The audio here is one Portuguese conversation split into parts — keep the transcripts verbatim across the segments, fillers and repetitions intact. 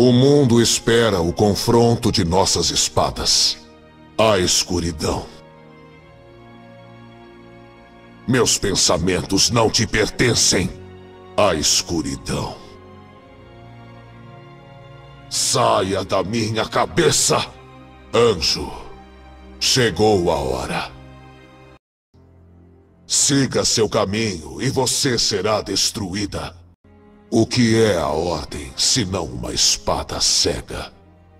O mundo espera o confronto de nossas espadas. A escuridão. Meus pensamentos não te pertencem. A escuridão. Saia da minha cabeça, anjo. Chegou a hora. Siga seu caminho e você será destruída. O que é a ordem, senão uma espada cega?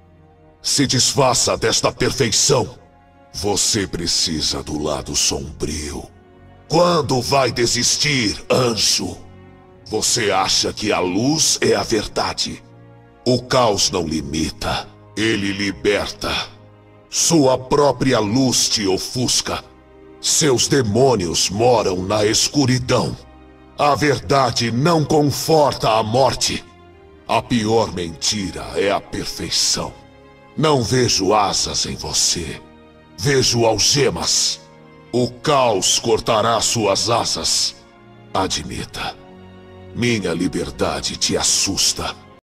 Se desfaça desta perfeição. Você precisa do lado sombrio. Quando vai desistir, anjo? Você acha que a luz é a verdade? O caos não limita, ele liberta. Sua própria luz te ofusca. Seus demônios moram na escuridão. A verdade não conforta a morte. A pior mentira é a perfeição. Não vejo asas em você. Vejo algemas. O caos cortará suas asas. Admita. Minha liberdade te assusta.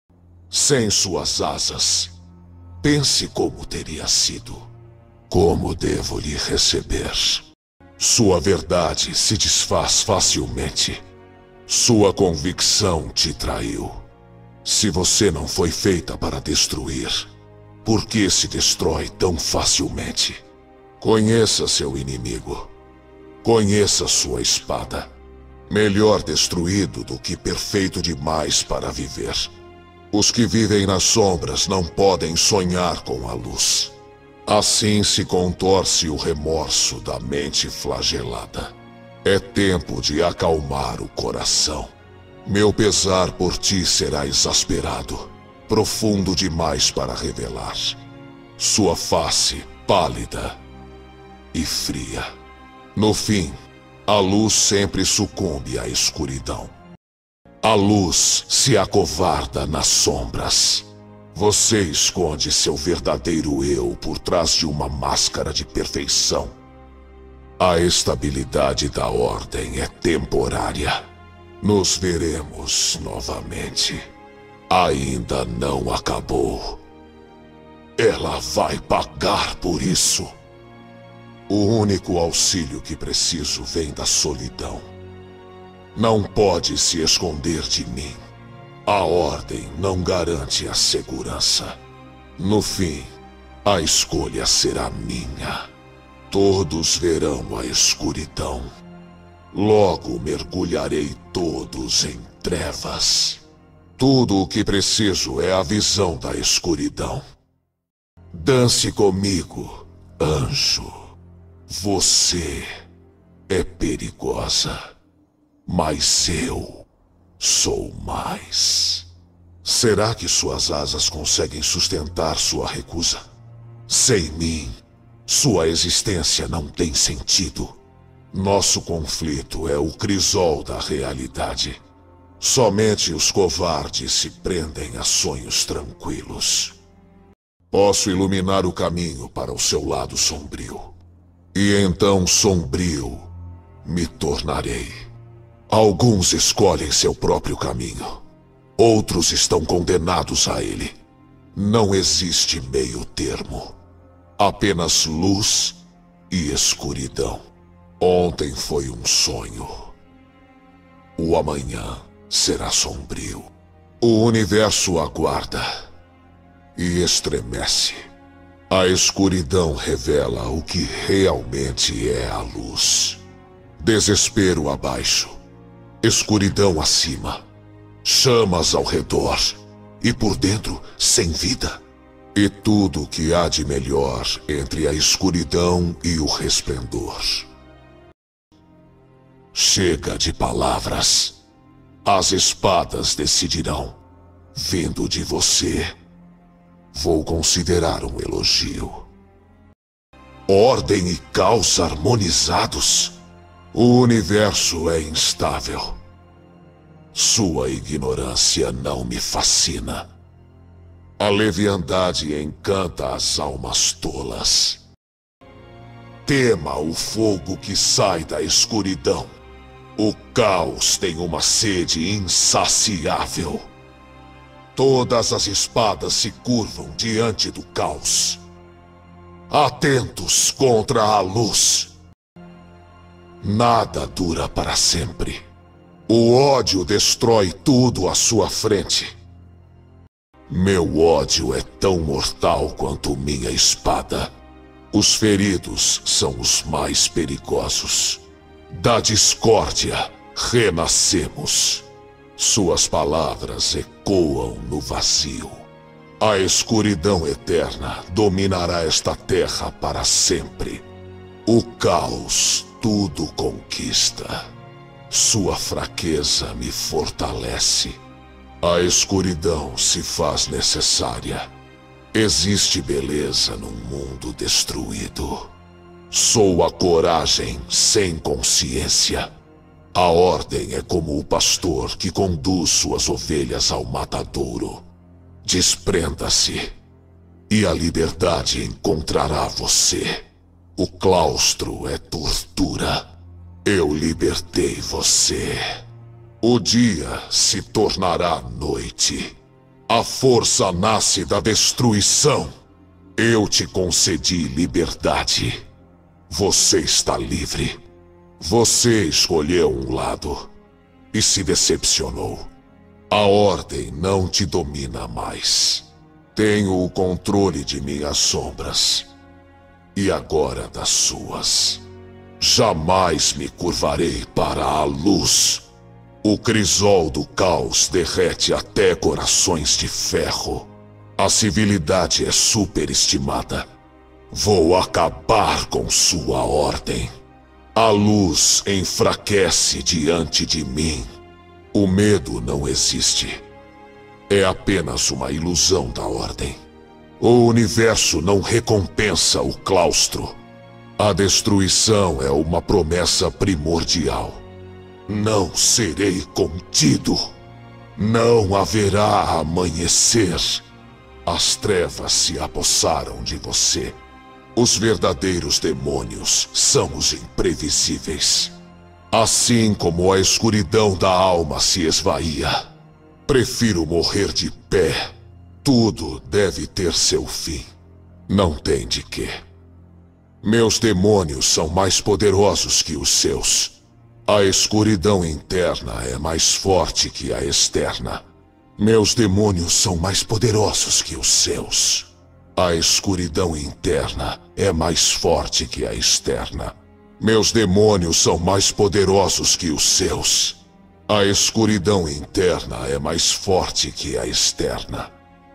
Sem suas asas, pense como teria sido. Como devo lhe receber? Sua verdade se desfaz facilmente. Sua convicção te traiu. Se você não foi feita para destruir, por que se destrói tão facilmente? Conheça seu inimigo. Conheça sua espada. Melhor destruído do que perfeito demais para viver. Os que vivem nas sombras não podem sonhar com a luz. Assim se contorce o remorso da mente flagelada. É tempo de acalmar o coração. Meu pesar por ti será exasperado, profundo demais para revelar. Sua face pálida e fria. No fim, a luz sempre sucumbe à escuridão. A luz se acovarda nas sombras. Você esconde seu verdadeiro eu por trás de uma máscara de perfeição. A estabilidade da ordem é temporária. Nos veremos novamente. Ainda não acabou. Ela vai pagar por isso. O único auxílio que preciso vem da solidão. Não pode se esconder de mim. A ordem não garante a segurança. No fim, a escolha será minha. Todos verão a escuridão. Logo mergulharei todos em trevas. Tudo o que preciso é a visão da escuridão. Dance comigo, anjo. Você é perigosa, mas eu sou mais. Será que suas asas conseguem sustentar sua recusa? Sem mim, sua existência não tem sentido. Nosso conflito é o crisol da realidade. Somente os covardes se prendem a sonhos tranquilos. Posso iluminar o caminho para o seu lado sombrio. E então sombrio me tornarei. Alguns escolhem seu próprio caminho. Outros estão condenados a ele. Não existe meio termo. Apenas luz e escuridão. Ontem foi um sonho. O amanhã será sombrio. O universo aguarda e estremece. A escuridão revela o que realmente é a luz. Desespero abaixo, escuridão acima, chamas ao redor e por dentro sem vida. E tudo o que há de melhor entre a escuridão e o resplendor. Chega de palavras. As espadas decidirão. Vindo de você, vou considerar um elogio. Ordem e caos harmonizados. O universo é instável. Sua ignorância não me fascina. A leviandade encanta as almas tolas. Tema o fogo que sai da escuridão. O caos tem uma sede insaciável. Todas as espadas se curvam diante do caos. Atentos contra a luz. Nada dura para sempre. O ódio destrói tudo à sua frente. Meu ódio é tão mortal quanto minha espada. Os feridos são os mais perigosos. Da discórdia renascemos. Suas palavras ecoam no vazio. A escuridão eterna dominará esta terra para sempre. O caos tudo conquista. Sua fraqueza me fortalece. A escuridão se faz necessária. Existe beleza num mundo destruído. Sou a coragem sem consciência. A ordem é como o pastor que conduz suas ovelhas ao matadouro. Desprenda-se, e a liberdade encontrará você. O claustro é tortura. Eu libertei você. O dia se tornará noite. A força nasce da destruição. Eu te concedi liberdade. Você está livre. Você escolheu um lado e se decepcionou. A ordem não te domina mais. Tenho o controle de minhas sombras e agora das suas. Jamais me curvarei para a luz. O crisol do caos derrete até corações de ferro. A civilidade é superestimada. Vou acabar com sua ordem. A luz enfraquece diante de mim. O medo não existe. É apenas uma ilusão da ordem. O universo não recompensa o claustro. A destruição é uma promessa primordial. Não serei contido. Não haverá amanhecer. As trevas se apossaram de você. Os verdadeiros demônios são os imprevisíveis. Assim como a escuridão da alma se esvaía, prefiro morrer de pé. Tudo deve ter seu fim. Não tem de quê. Meus demônios são mais poderosos que os seus. A escuridão interna é mais forte que a externa. Meus demônios são mais poderosos que os seus. A escuridão interna é mais forte que a externa. Meus demônios são mais poderosos que os seus. A escuridão interna é mais forte que a externa.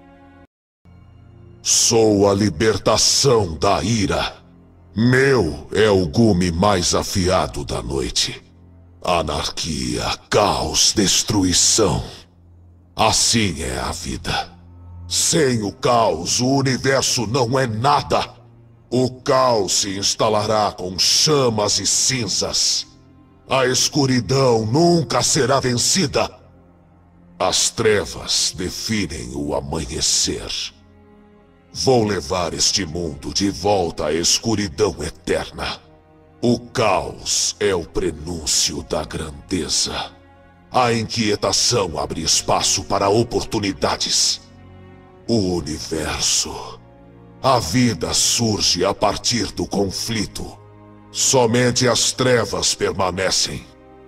Sou a libertação da ira. Meu é o gume mais afiado da noite. Anarquia, caos, destruição. Assim é a vida. Sem o caos, o universo não é nada. O caos se instalará com chamas e cinzas. A escuridão nunca será vencida. As trevas definem o amanhecer. Vou levar este mundo de volta à escuridão eterna. O caos é o prenúncio da grandeza. A inquietação abre espaço para oportunidades. O universo. A vida surge a partir do conflito. Somente as trevas permanecem.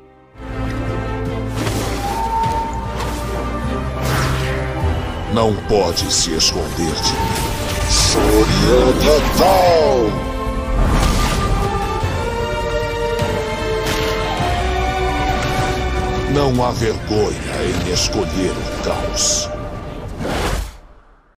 Não pode se esconder de mim. Fúria total! Não há vergonha em escolher o caos.